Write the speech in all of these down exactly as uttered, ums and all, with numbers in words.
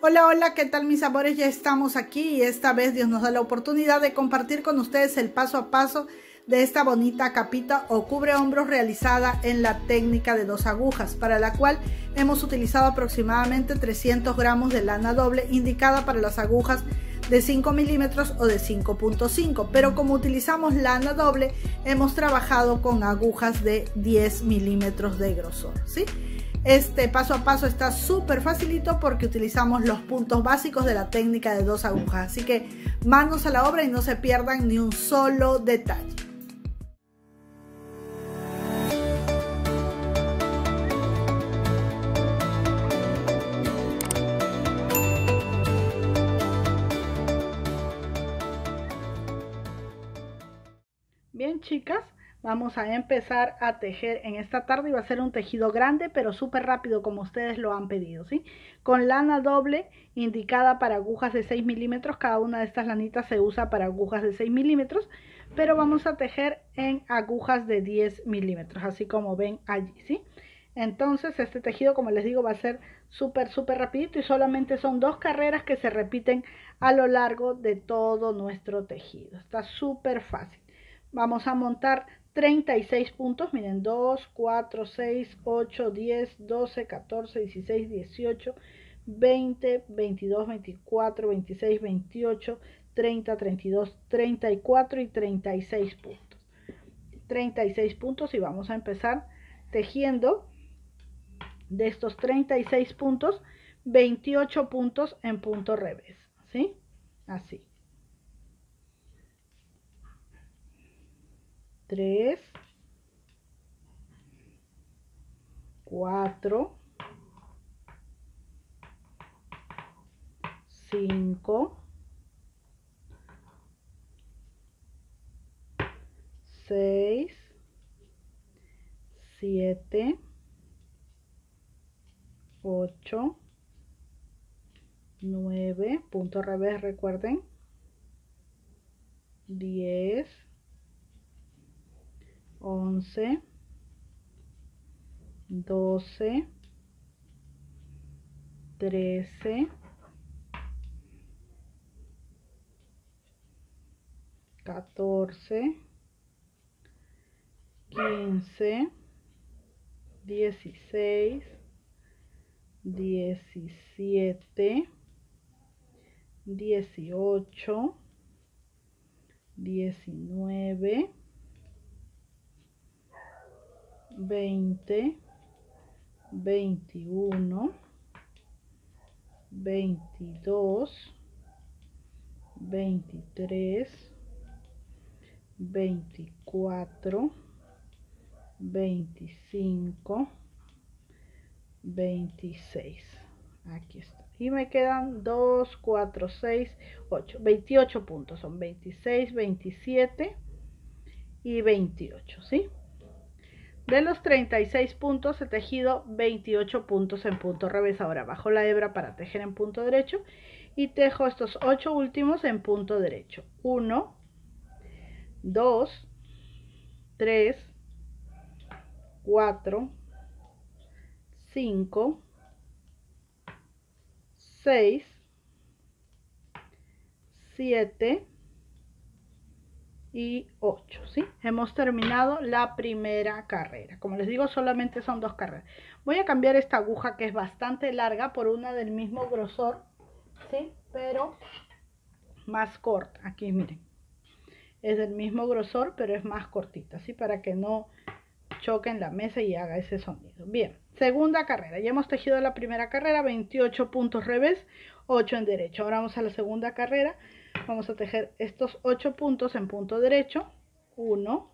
Hola, hola, ¿qué tal mis amores? Ya estamos aquí y esta vez Dios nos da la oportunidad de compartir con ustedes el paso a paso de esta bonita capita o cubre hombros realizada en la técnica de dos agujas, para la cual hemos utilizado aproximadamente trescientos gramos de lana doble indicada para las agujas de cinco milímetros o de cinco punto cinco, pero como utilizamos lana doble hemos trabajado con agujas de diez milímetros de grosor, ¿sí? Este paso a paso está súper facilito porque utilizamos los puntos básicos de la técnica de dos agujas, así que manos a la obra y no se pierdan ni un solo detalle. Bien, chicas, vamos a empezar a tejer en esta tarde y va a ser un tejido grande pero súper rápido como ustedes lo han pedido, ¿sí? Con lana doble indicada para agujas de seis milímetros, cada una de estas lanitas se usa para agujas de seis milímetros, pero vamos a tejer en agujas de diez milímetros, así como ven allí, ¿sí? Entonces este tejido, como les digo, va a ser súper súper rapidito y solamente son dos carreras que se repiten a lo largo de todo nuestro tejido. Está súper fácil. Vamos a montar treinta y seis puntos, miren, dos, cuatro, seis, ocho, diez, doce, catorce, dieciséis, dieciocho, veinte, veintidós, veinticuatro, veintiséis, veintiocho, treinta, treinta y dos, treinta y cuatro y treinta y seis puntos. treinta y seis puntos y vamos a empezar tejiendo de estos treinta y seis puntos, veintiocho puntos en punto revés, ¿sí? Así. tres, cuatro, cinco, seis, siete, ocho, nueve, punto revés, recuerden, diez, once, doce, trece, catorce, quince, dieciséis, diecisiete, dieciocho, diecinueve, veinte, veintiuno, veintidós, veintitrés, veinticuatro, veinticinco, veintiséis. Aquí está. Y me quedan dos, cuatro, seis, ocho, veintiocho puntos. Son veintiséis, veintisiete y veintiocho, ¿sí? De los treinta y seis puntos he tejido veintiocho puntos en punto revés. Ahora bajo la hebra para tejer en punto derecho y tejo estos ocho últimos en punto derecho. uno, dos, tres, cuatro, cinco, seis, siete y ocho, ¿sí? Hemos terminado la primera carrera. Como les digo, solamente son dos carreras. Voy a cambiar esta aguja que es bastante larga por una del mismo grosor, ¿sí? Pero más corta. Aquí miren, es del mismo grosor pero es más cortita, ¿sí? Para que no choque en la mesa y haga ese sonido. Bien, segunda carrera. Ya hemos tejido la primera carrera, veintiocho puntos revés, ocho en derecho. Ahora vamos a la segunda carrera. Vamos a tejer estos ocho puntos en punto derecho. uno,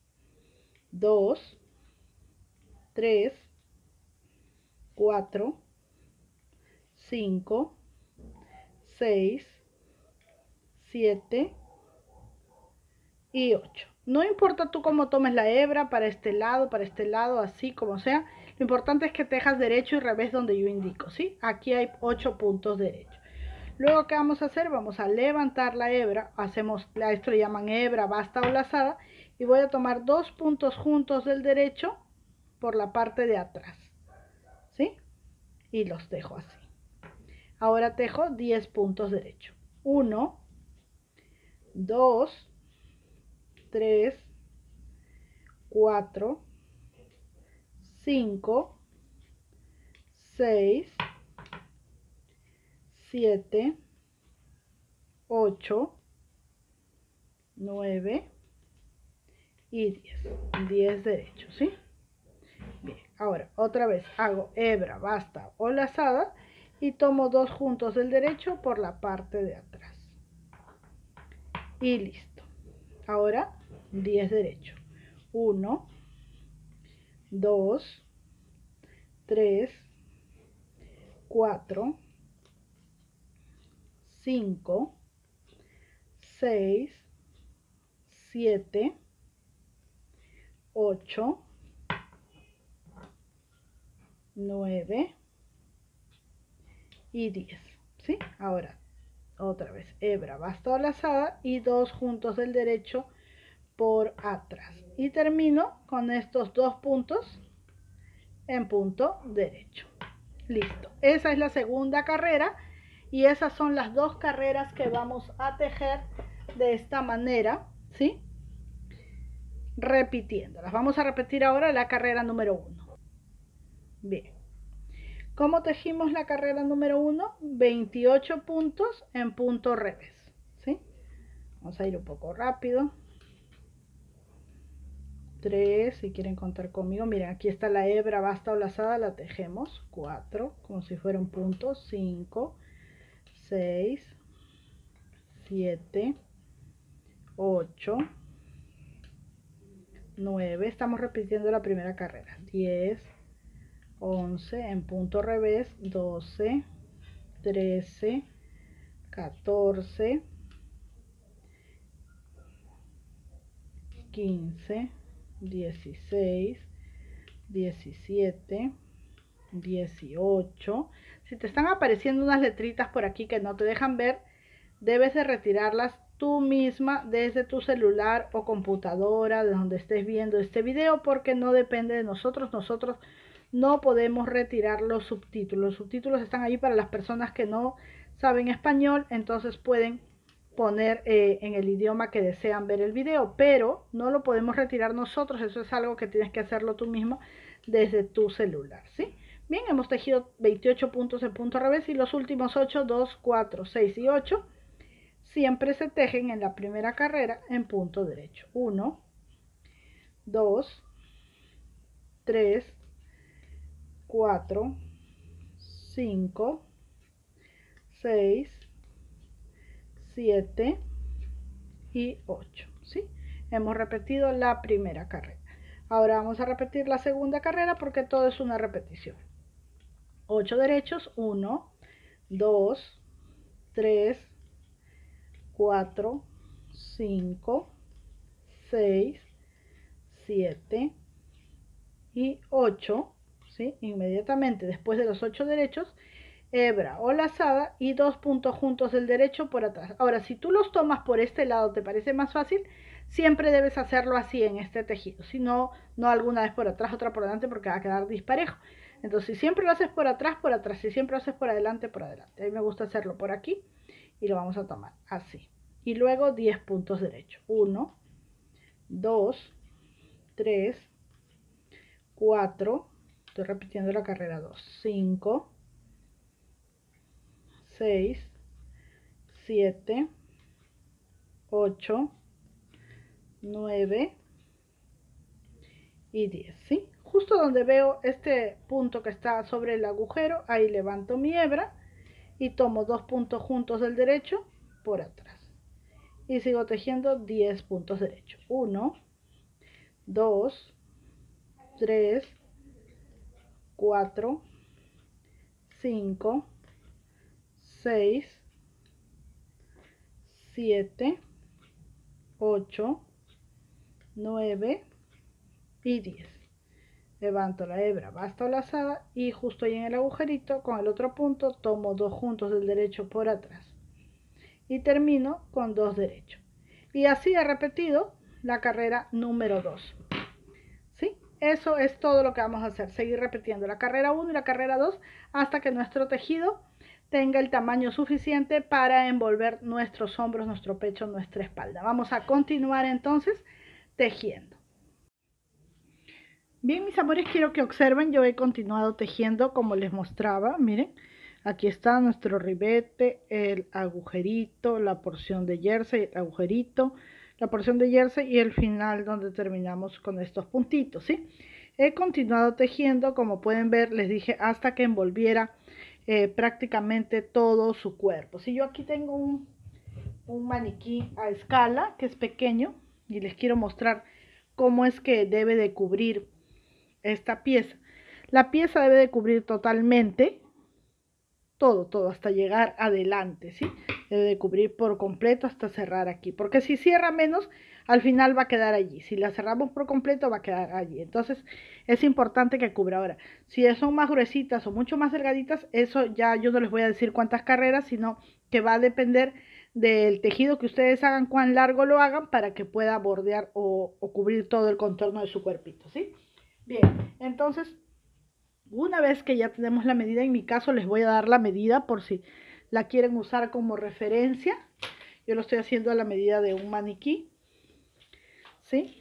dos, tres, cuatro, cinco, seis, siete y ocho. No importa tú cómo tomes la hebra, para este lado, para este lado, así como sea. Lo importante es que tejas derecho y revés donde yo indico, ¿sí? Aquí hay ocho puntos derechos. Luego, ¿qué vamos a hacer? Vamos a levantar la hebra. Hacemos, a esto le llaman hebra basta o lazada. Y voy a tomar dos puntos juntos del derecho por la parte de atrás, ¿sí? Y los dejo así. Ahora tejo diez puntos derecho. uno, dos, tres, cuatro, cinco, seis, siete, ocho, nueve y diez. diez derechos, ¿sí? Bien, ahora otra vez hago hebra, basta o lazada y tomo dos juntos del derecho por la parte de atrás. Y listo. Ahora diez derechos. uno, dos, tres, cuatro, cinco, seis, siete, ocho, nueve y diez, ¿sí? Ahora otra vez hebra, basta o lazada y dos juntos del derecho por atrás y termino con estos dos puntos en punto derecho. Listo, esa es la segunda carrera y esas son las dos carreras que vamos a tejer de esta manera, ¿sí? Repitiéndolas. Vamos a repetir ahora la carrera número uno. Bien. ¿Cómo tejimos la carrera número uno? veintiocho puntos en punto revés, ¿sí? Vamos a ir un poco rápido. tres, si quieren contar conmigo, miren, aquí está la hebra, basta o lazada, la tejemos. cuatro, como si fuera un punto. cinco, seis, siete, ocho, nueve, estamos repitiendo la primera carrera. diez, once, en punto revés. doce, trece, catorce, quince, dieciséis, diecisiete, dieciocho. Si te están apareciendo unas letritas por aquí que no te dejan ver, debes de retirarlas tú misma desde tu celular o computadora, de donde estés viendo este video, porque no depende de nosotros. Nosotros no podemos retirar los subtítulos. Los subtítulos están ahí para las personas que no saben español, entonces pueden poner eh, en el idioma que desean ver el video, pero no lo podemos retirar nosotros. Eso es algo que tienes que hacerlo tú mismo desde tu celular, ¿sí? Bien, hemos tejido veintiocho puntos en punto revés y los últimos ocho, dos, cuatro, seis y ocho siempre se tejen en la primera carrera en punto derecho. uno, dos, tres, cuatro, cinco, seis, siete y ocho, ¿sí? Hemos repetido la primera carrera. Ahora vamos a repetir la segunda carrera porque todo es una repetición. ocho derechos. uno, dos, tres, cuatro, cinco, seis, siete y ocho, ¿sí? Inmediatamente después de los ocho derechos, hebra o lazada y dos puntos juntos del derecho por atrás. Ahora, si tú los tomas por este lado, te parece más fácil, siempre debes hacerlo así en este tejido, si no, no alguna vez por atrás, otra por delante, porque va a quedar disparejo. Entonces, si siempre lo haces por atrás, por atrás, si siempre lo haces por adelante, por adelante. A mí me gusta hacerlo por aquí y lo vamos a tomar así. Y luego diez puntos derecho. uno, dos, tres, cuatro, estoy repitiendo la carrera dos, cinco, seis, siete, ocho, nueve y diez, ¿sí? Justo donde veo este punto que está sobre el agujero, ahí levanto mi hebra y tomo dos puntos juntos del derecho por atrás. Y sigo tejiendo diez puntos derechos. uno, dos, tres, cuatro, cinco, seis, siete, ocho, nueve y diez. Levanto la hebra, basta o lazada y justo ahí en el agujerito con el otro punto tomo dos juntos del derecho por atrás y termino con dos derechos. Y así he repetido la carrera número dos. ¿Sí? Eso es todo lo que vamos a hacer, seguir repitiendo la carrera uno y la carrera dos hasta que nuestro tejido tenga el tamaño suficiente para envolver nuestros hombros, nuestro pecho, nuestra espalda. Vamos a continuar entonces tejiendo. Bien, mis amores, quiero que observen, yo he continuado tejiendo como les mostraba, miren. Aquí está nuestro ribete, el agujerito, la porción de jersey, el agujerito, la porción de jersey y el final donde terminamos con estos puntitos, ¿sí? He continuado tejiendo, como pueden ver, les dije, hasta que envolviera eh, prácticamente todo su cuerpo. Si yo aquí tengo un, un maniquí a escala, que es pequeño, y les quiero mostrar cómo es que debe de cubrir esta pieza. La pieza debe de cubrir totalmente todo, todo, hasta llegar adelante, ¿sí? Debe de cubrir por completo hasta cerrar aquí, porque si cierra menos, al final va a quedar allí. Si la cerramos por completo, va a quedar allí. Entonces, es importante que cubra. Ahora, si son más gruesitas o mucho más delgaditas, eso ya yo no les voy a decir cuántas carreras, sino que va a depender del tejido que ustedes hagan, cuán largo lo hagan, para que pueda bordear o, o cubrir todo el contorno de su cuerpito, ¿sí? Bien, entonces una vez que ya tenemos la medida, en mi caso les voy a dar la medida por si la quieren usar como referencia. Yo lo estoy haciendo a la medida de un maniquí, ¿sí?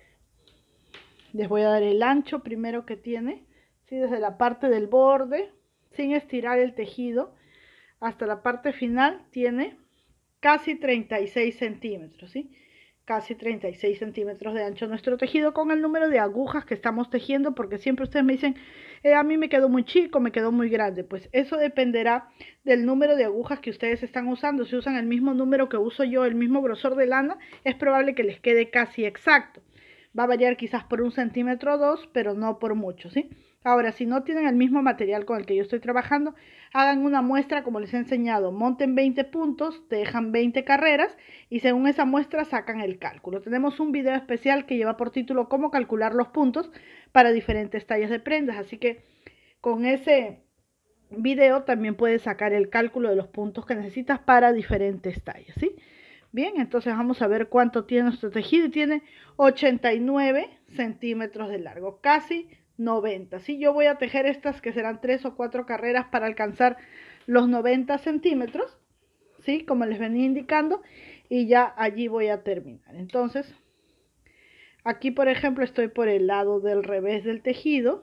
Les voy a dar el ancho primero que tiene, ¿sí? Desde la parte del borde, sin estirar el tejido, hasta la parte final tiene casi treinta y seis centímetros, ¿sí? Casi treinta y seis centímetros de ancho nuestro tejido con el número de agujas que estamos tejiendo, porque siempre ustedes me dicen, eh, a mí me quedó muy chico, me quedó muy grande. Pues eso dependerá del número de agujas que ustedes están usando. Si usan el mismo número que uso yo, el mismo grosor de lana, es probable que les quede casi exacto. Va a variar quizás por un centímetro o dos, pero no por mucho, ¿sí? Ahora, si no tienen el mismo material con el que yo estoy trabajando, hagan una muestra como les he enseñado, monten veinte puntos, dejan veinte carreras y según esa muestra sacan el cálculo. Tenemos un video especial que lleva por título cómo calcular los puntos para diferentes tallas de prendas, así que con ese video también puedes sacar el cálculo de los puntos que necesitas para diferentes tallas, ¿sí? Bien, entonces vamos a ver cuánto tiene nuestro tejido y tiene ochenta y nueve centímetros de largo, casi noventa. ¿Sí? Yo voy a tejer estas que serán tres o cuatro carreras para alcanzar los noventa centímetros, ¿sí? Como les venía indicando, y ya allí voy a terminar. Entonces, aquí por ejemplo estoy por el lado del revés del tejido,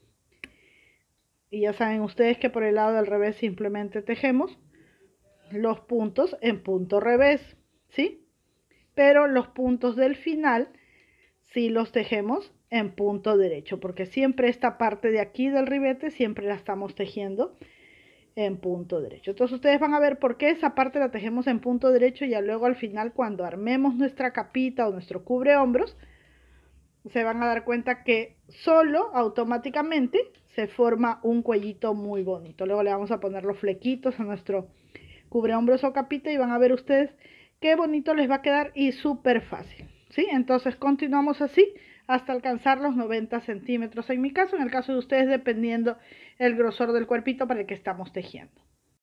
y ya saben ustedes que por el lado del revés simplemente tejemos los puntos en punto revés, ¿sí? Pero los puntos del final sí los tejemos en punto derecho, porque siempre esta parte de aquí del ribete siempre la estamos tejiendo en punto derecho. Entonces ustedes van a ver por qué esa parte la tejemos en punto derecho, y ya luego al final cuando armemos nuestra capita o nuestro cubre hombros, se van a dar cuenta que solo automáticamente se forma un cuellito muy bonito. Luego le vamos a poner los flequitos a nuestro cubre hombros o capita y van a ver ustedes qué bonito les va a quedar y súper fácil, ¿sí? Entonces continuamos así hasta alcanzar los noventa centímetros en mi caso, en el caso de ustedes dependiendo el grosor del cuerpito para el que estamos tejiendo.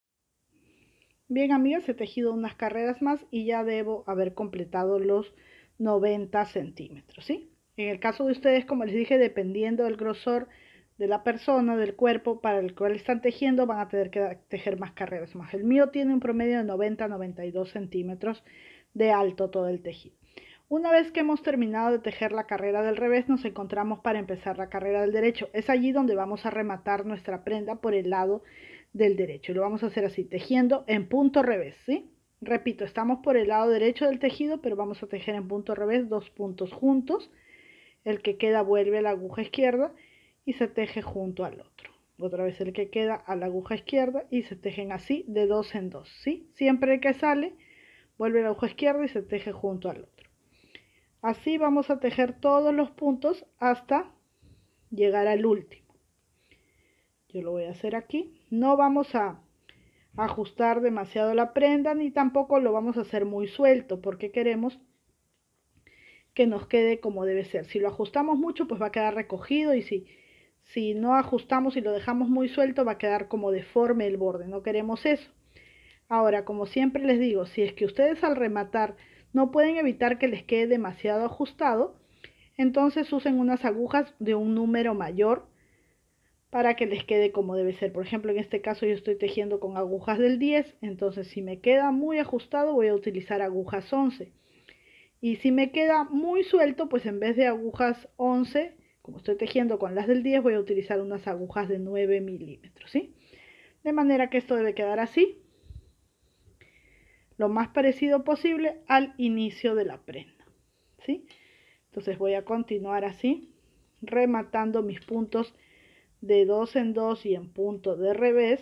Bien, amigas, he tejido unas carreras más y ya debo haber completado los noventa centímetros, ¿sí? En el caso de ustedes, como les dije, dependiendo del grosor de la persona, del cuerpo para el cual están tejiendo, van a tener que tejer más carreras más. El mío tiene un promedio de noventa a noventa y dos centímetros de alto todo el tejido. Una vez que hemos terminado de tejer la carrera del revés, nos encontramos para empezar la carrera del derecho. Es allí donde vamos a rematar nuestra prenda por el lado del derecho. Y lo vamos a hacer así, tejiendo en punto revés, ¿sí? Repito, estamos por el lado derecho del tejido, pero vamos a tejer en punto revés, dos puntos juntos. El que queda vuelve a la aguja izquierda y se teje junto al otro. Otra vez el que queda a la aguja izquierda y se tejen así de dos en dos, ¿sí? Siempre el que sale vuelve a la aguja izquierda y se teje junto al otro. Así vamos a tejer todos los puntos hasta llegar al último. Yo lo voy a hacer aquí. No vamos a ajustar demasiado la prenda ni tampoco lo vamos a hacer muy suelto porque queremos que nos quede como debe ser. Si lo ajustamos mucho, pues va a quedar recogido, y si, si no ajustamos y lo dejamos muy suelto, va a quedar como deforme el borde. No queremos eso. Ahora, como siempre les digo, si es que ustedes al rematar no pueden evitar que les quede demasiado ajustado, entonces usen unas agujas de un número mayor para que les quede como debe ser. Por ejemplo, en este caso yo estoy tejiendo con agujas del diez, entonces si me queda muy ajustado voy a utilizar agujas once. Y si me queda muy suelto, pues en vez de agujas once, como estoy tejiendo con las del diez, voy a utilizar unas agujas de nueve milímetros, ¿sí? De manera que esto debe quedar así, lo más parecido posible al inicio de la prenda, ¿sí? Entonces voy a continuar así, rematando mis puntos de dos en dos y en punto de revés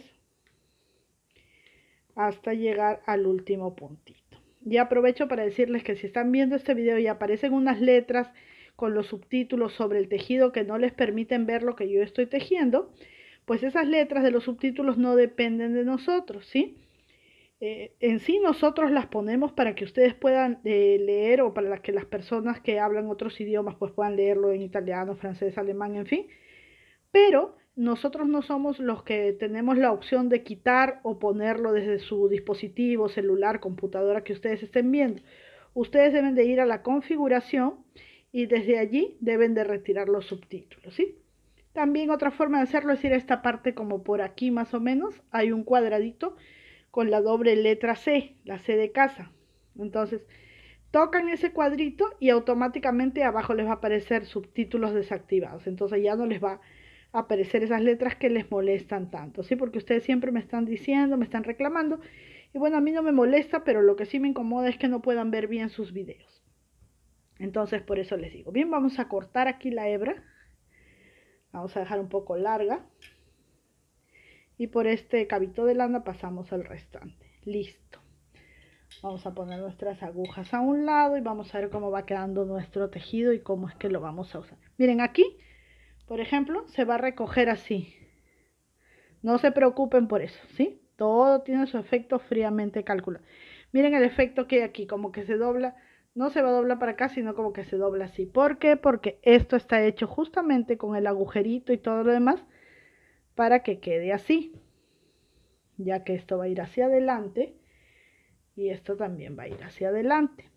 hasta llegar al último puntito. Y aprovecho para decirles que si están viendo este video y aparecen unas letras con los subtítulos sobre el tejido que no les permiten ver lo que yo estoy tejiendo, pues esas letras de los subtítulos no dependen de nosotros, ¿sí? Eh, en sí nosotros las ponemos para que ustedes puedan eh, leer, o para que las personas que hablan otros idiomas pues puedan leerlo en italiano, francés, alemán, en fin. Pero nosotros no somos los que tenemos la opción de quitar o ponerlo desde su dispositivo, celular, computadora que ustedes estén viendo. Ustedes deben de ir a la configuración y desde allí deben de retirar los subtítulos, ¿sí? También otra forma de hacerlo es ir a esta parte como por aquí más o menos, hay un cuadradito con la doble letra C, la C de casa. Entonces, tocan ese cuadrito y automáticamente abajo les va a aparecer subtítulos desactivados. Entonces ya no les va a aparecer esas letras que les molestan tanto, ¿sí? Porque ustedes siempre me están diciendo, me están reclamando. Y bueno, a mí no me molesta, pero lo que sí me incomoda es que no puedan ver bien sus videos. Entonces, por eso les digo. Bien, vamos a cortar aquí la hebra. Vamos a dejar un poco larga. Y por este cabito de lana pasamos al restante. Listo. Vamos a poner nuestras agujas a un lado y vamos a ver cómo va quedando nuestro tejido y cómo es que lo vamos a usar. Miren, aquí, por ejemplo, se va a recoger así. No se preocupen por eso, ¿sí? Todo tiene su efecto fríamente calculado. Miren el efecto que hay aquí, como que se dobla. No se va a doblar para acá, sino como que se dobla así. ¿Por qué? Porque esto está hecho justamente con el agujerito y todo lo demás para que quede así. Ya que esto va a ir hacia adelante y esto también va a ir hacia adelante,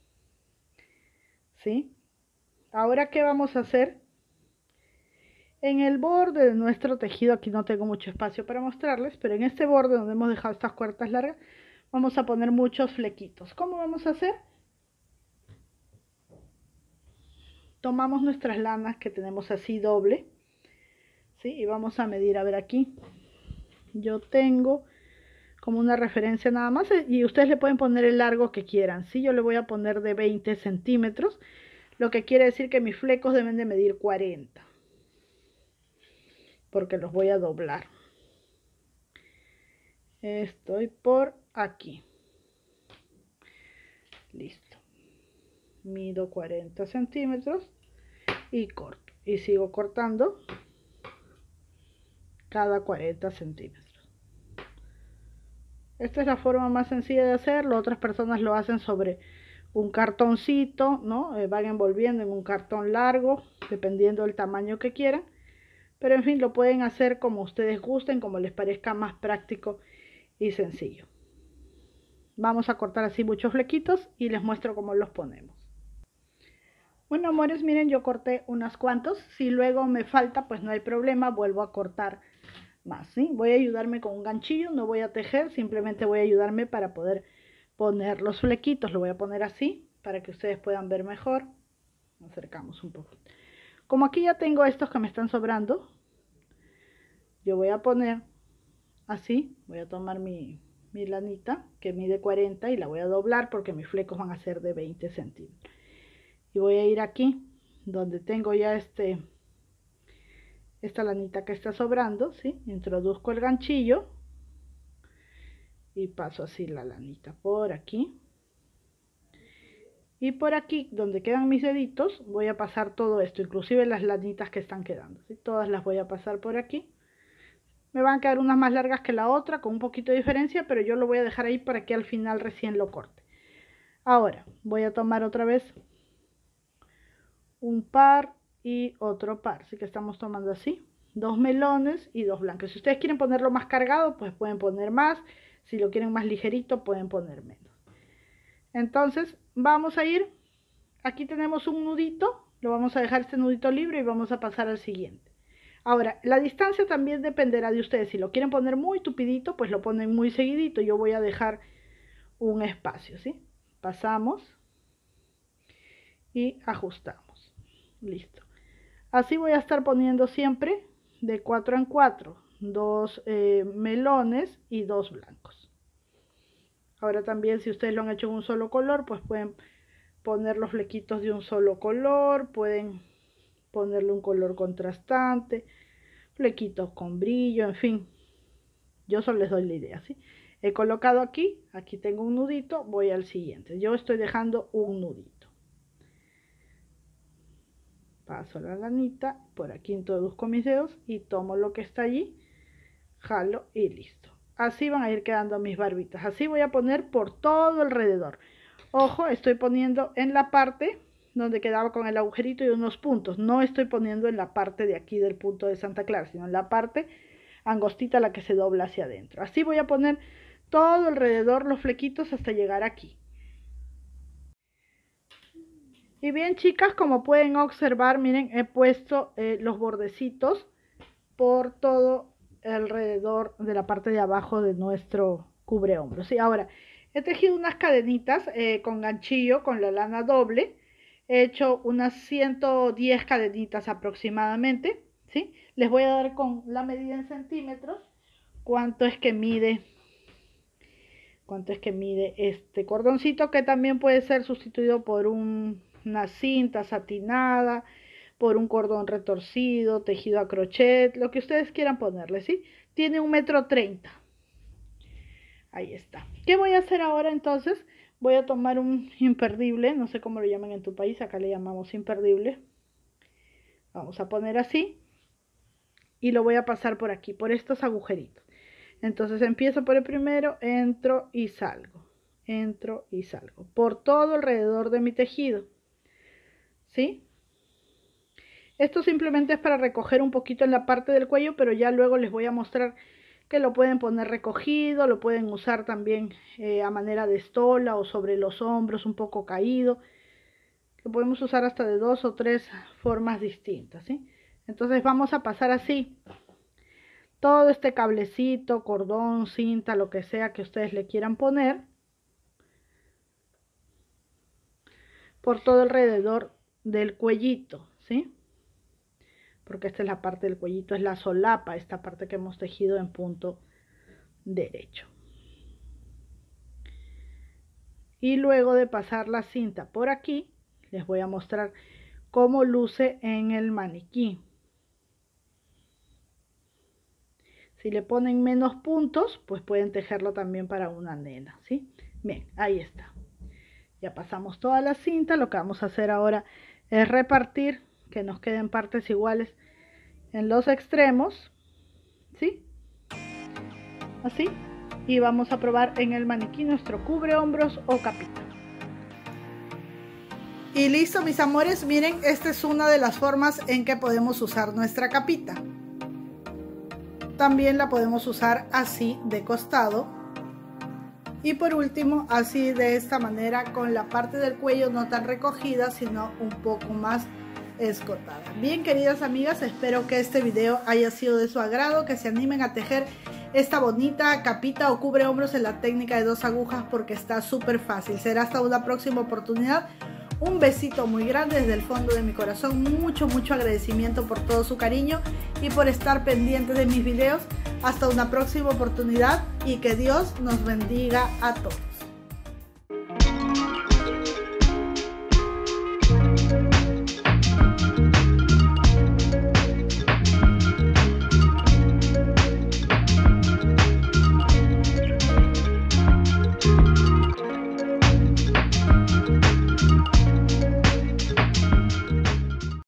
¿sí? Ahora, ¿qué vamos a hacer? En el borde de nuestro tejido, aquí no tengo mucho espacio para mostrarles, pero en este borde donde hemos dejado estas cuerdas largas, vamos a poner muchos flequitos. ¿Cómo vamos a hacer? Tomamos nuestras lanas que tenemos así doble, ¿sí? Y vamos a medir, a ver aquí, yo tengo como una referencia nada más, y ustedes le pueden poner el largo que quieran, ¿sí? Yo le voy a poner de veinte centímetros, lo que quiere decir que mis flecos deben de medir cuarenta, porque los voy a doblar. Estoy por aquí. Listo. Mido cuarenta centímetros y corto. Y sigo cortando cada cuarenta centímetros. Esta es la forma más sencilla de hacerlo. Otras personas lo hacen sobre un cartoncito, ¿no? Eh, van envolviendo en un cartón largo, dependiendo del tamaño que quieran. Pero en fin, lo pueden hacer como ustedes gusten, como les parezca más práctico y sencillo. Vamos a cortar así muchos flequitos y les muestro cómo los ponemos. Bueno, amores, miren, yo corté unos cuantos. Si luego me falta, pues no hay problema, vuelvo a cortar más, ¿sí? Voy a ayudarme con un ganchillo, no voy a tejer, simplemente voy a ayudarme para poder poner los flequitos. Lo voy a poner así para que ustedes puedan ver mejor. Acercamos un poco. Como aquí ya tengo estos que me están sobrando, yo voy a poner así, voy a tomar mi, mi lanita que mide cuarenta y la voy a doblar porque mis flecos van a ser de veinte centímetros. Y voy a ir aquí donde tengo ya este esta lanita que está sobrando, ¿sí? Introduzco el ganchillo y paso así la lanita por aquí. Y por aquí, donde quedan mis deditos, voy a pasar todo esto, inclusive las lanitas que están quedando, ¿sí? Todas las voy a pasar por aquí. Me van a quedar unas más largas que la otra, con un poquito de diferencia, pero yo lo voy a dejar ahí para que al final recién lo corte. Ahora, voy a tomar otra vez un par y otro par, así que estamos tomando así, dos melones y dos blancos. Si ustedes quieren ponerlo más cargado, pues pueden poner más. Si lo quieren más ligerito, pueden poner menos. Entonces, vamos a ir, aquí tenemos un nudito, lo vamos a dejar este nudito libre y vamos a pasar al siguiente. Ahora, la distancia también dependerá de ustedes. Si lo quieren poner muy tupidito, pues lo ponen muy seguidito. Yo voy a dejar un espacio, ¿sí? Pasamos y ajustamos. Listo. Así voy a estar poniendo siempre de cuatro en cuatro. Dos eh, melones y dos blancos. Ahora también, si ustedes lo han hecho en un solo color, pues pueden poner los flequitos de un solo color. Pueden ponerle un color contrastante, flequitos con brillo, en fin. Yo solo les doy la idea, ¿sí? He colocado aquí, aquí tengo un nudito, voy al siguiente. Yo estoy dejando un nudito. Paso la lanita, por aquí introduzco mis dedos y tomo lo que está allí, jalo y listo. Así van a ir quedando mis barbitas. Así voy a poner por todo alrededor. Ojo, estoy poniendo en la parte donde quedaba con el agujerito y unos puntos. No estoy poniendo en la parte de aquí del punto de Santa Clara, sino en la parte angostita, la que se dobla hacia adentro. Así voy a poner todo alrededor los flequitos hasta llegar aquí. Y bien, chicas, como pueden observar, miren, he puesto eh, los bordecitos por todo alrededor de la parte de abajo de nuestro cubrehombros. ¿Sí? Ahora, he tejido unas cadenitas eh, con ganchillo, con la lana doble. He hecho unas ciento diez cadenitas aproximadamente, ¿sí? Les voy a dar con la medida en centímetros cuánto es que mide, cuánto es que mide este cordoncito, que también puede ser sustituido por un, una cinta satinada, por un cordón retorcido, tejido a crochet, lo que ustedes quieran ponerle, ¿sí? Tiene un metro treinta. Ahí está. ¿Qué voy a hacer ahora entonces? Voy a tomar un imperdible, no sé cómo lo llaman en tu país, acá le llamamos imperdible. Vamos a poner así y lo voy a pasar por aquí, por estos agujeritos. Entonces empiezo por el primero, entro y salgo, entro y salgo, por todo alrededor de mi tejido, ¿sí? Esto simplemente es para recoger un poquito en la parte del cuello, pero ya luego les voy a mostrar que lo pueden poner recogido, lo pueden usar también eh, a manera de estola o sobre los hombros un poco caído. Lo podemos usar hasta de dos o tres formas distintas, ¿sí? Entonces vamos a pasar así todo este cablecito, cordón, cinta, lo que sea que ustedes le quieran poner, por todo alrededor del cuellito, ¿sí? Porque esta es la parte del cuellito, es la solapa, esta parte que hemos tejido en punto derecho. Y luego de pasar la cinta por aquí, les voy a mostrar cómo luce en el maniquí. Si le ponen menos puntos, pues pueden tejerlo también para una nena, ¿sí? Bien, ahí está. Ya pasamos toda la cinta, lo que vamos a hacer ahora es repartir, que nos queden partes iguales en los extremos, ¿sí? Así. Y vamos a probar en el maniquí nuestro cubre hombros o capita. Y listo, mis amores, miren, esta es una de las formas en que podemos usar nuestra capita. También la podemos usar así de costado. Y por último, así de esta manera, con la parte del cuello no tan recogida, sino un poco más escotada. Bien, queridas amigas, espero que este video haya sido de su agrado, que se animen a tejer esta bonita capita o cubre hombros en la técnica de dos agujas, porque está súper fácil. Será hasta una próxima oportunidad. Un besito muy grande desde el fondo de mi corazón, mucho mucho agradecimiento por todo su cariño y por estar pendientes de mis videos. Hasta una próxima oportunidad y que Dios nos bendiga a todos.